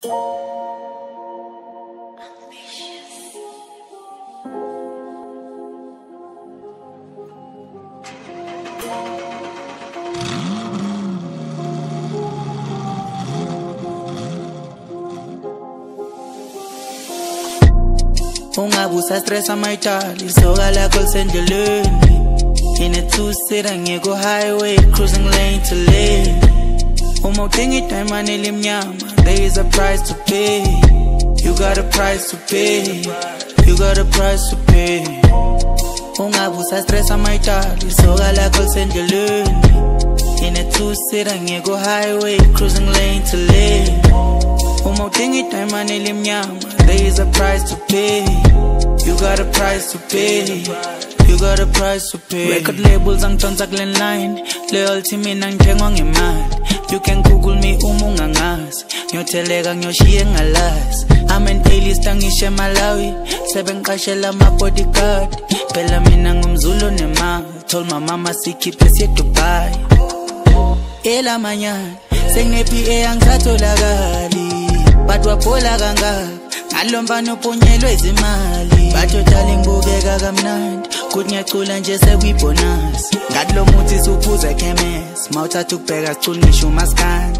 Ungabusa stressa mayitali soka lakho lisendleleni. In a two-seater ngiyeko highway cruising lane to lane. Uma udinga idayimane elimnyama, there is a price to pay. You got a price to pay. You got a price to pay. Ungabusa stressa mayitali soka lakho lisendleleni. In a two-seater ngiyeko highway cruising lane to lane. Uma udinga idayimane elimnyama, there is a price to pay. You got a price to pay. You got a price to pay. Record labels angidonsa kule line, loyalty mina ngithengwa ngemali. You can Google me uma ungangazi, ngiyotheleka ngiyoshiya ngalazi. I'm an A-list angishe Malawi, sebengiqashela ama-bodyguard. Phela mina ngumZulu nemali, told my mama sikhiphe siye Dubai. Ela manyana, sengine-PA angisatholakali, but waphola kangaka ngalombani uphunyelwe izimali. Bathothala ngibukeka kamnandi, kuthi ngiyacula nje sekuyibonus. Ngathi lo muthi suphuza ekhemesi, mawuthatha ukubheka sicula ngisho umaskandi.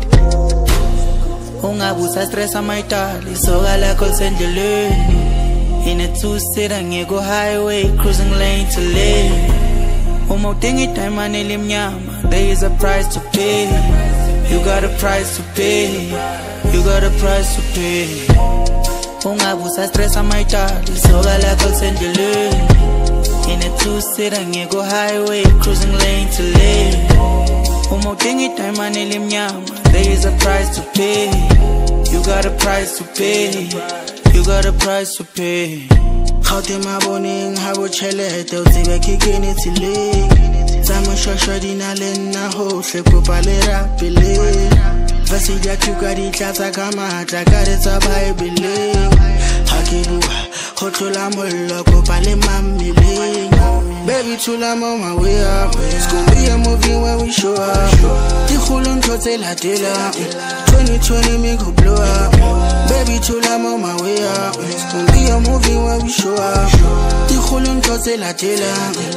Ungabusa stressa mayitali soka lakho lisendleleni. In a two-seater ngiyeko highway cruising lane to lane. Uma udinga idayimane elimnyama, there is a price to pay. You got a price to pay. You got a price to pay. Ungabusa stressa mayitali soka lakho lisendleleni. In a two-seater ngiyeko highway cruising lane to lane. Uma udinga idayimane elimnyama, there is a price to pay. You got a price to pay. You got a price to pay. Khawute mabone ngihabo chelete uzibe kikini ithile. Zama shosho dinalena hohle kupalera pile. Vasi yakuka ditlatsa kamata karetsa Bible. Hakibuka hotola mollo kupale mamile. Baby tula I'm on my way up. It's gonna be a movie when we show up. Tikhulu ntotse latela 2020 me go blow up. Baby tula I'm on my way up. It's gonna be a movie when we show up. Tikhulu ntotse latela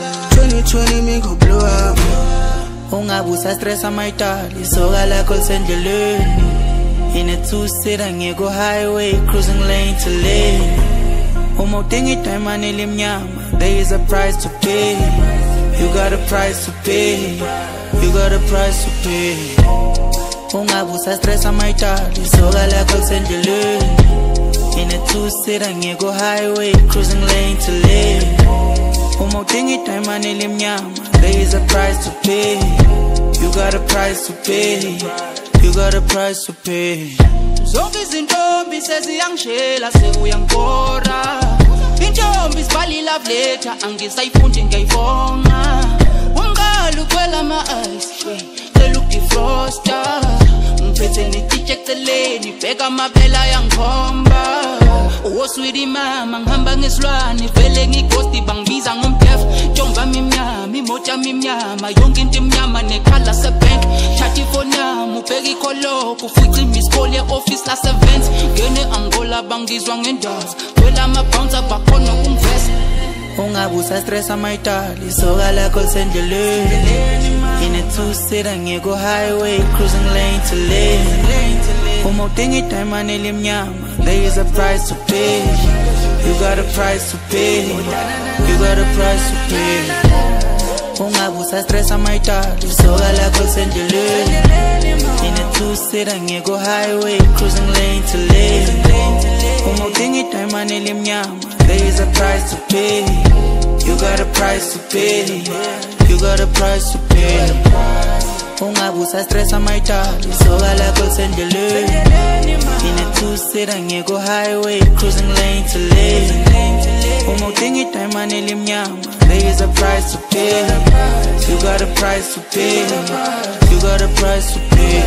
2020 me go blow up. Ungabusa stressa mayitali soka lakho lisendleleni. In a two-seater ngiyeko highway cruising lane to lane. Uma udinga idayimane elimnyama, there is a price to pay. You got a price to pay. You got a price to pay. Ungabusa stressa mayitali soka lakho lisendleleni. In a two-seater ngiyeko highway cruising lane to lane. Uma udinga idayimane elimnyama, there is a price to pay. You got a price to pay. You got a price to pay. Zonke izintombi seziyangishela sekuyangibora. Intombi sibali love letter angisayifundi ngiyayifona. Umngalo ukwela ama-ice cela ukudifrosta. Ngiphethe netitshe eceleni bheka amabela yangikhomba. Sweetie mama ngihamba ngesilwane vele ngighosti bangibiza ngomdef. Ntomba mimnyama imoja mimnyama yonke into imnyama nekhala sebank. Thatha ifoni yami ubheka ikholoko ufica imiskole office la 7. Ngene Angola bangizwa ngendazi wela ama-bouncer bakhona ukungivesa. Ungabusa stressa mayitali soka lakho lisendleleni. In a two-seater ngiyeko highway cruising lane to lane. Uma udinga idayimane elimnyama, there is a price to pay. You got a price to pay. You got a price to pay. Ungabusa stressa mayitali soka lakho lisendleleni. In a two-seater ngiyeko highway cruising lane to lane. Uma udinga idayimane elimnyama, there is a price to pay. You got a price to pay. You got a price to pay. Ungabusa stressa mayitali soka lakho lisendleleni. In a two-seater ngiyeko highway cruising lane to lane. Uma udinga idayimane elimnyama, there is a price to pay. You got a price to pay. You got a price to pay.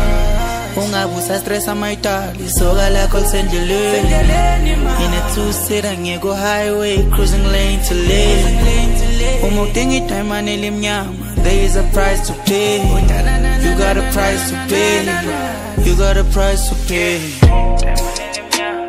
Ungabusa stressa mayitali soka lakho lisendleleni. In a two-seater ngiyeko highway cruising lane to lane. Uma udinga idayimane elimnyama, there is a price to pay. You got a price to pay. You got a price to pay.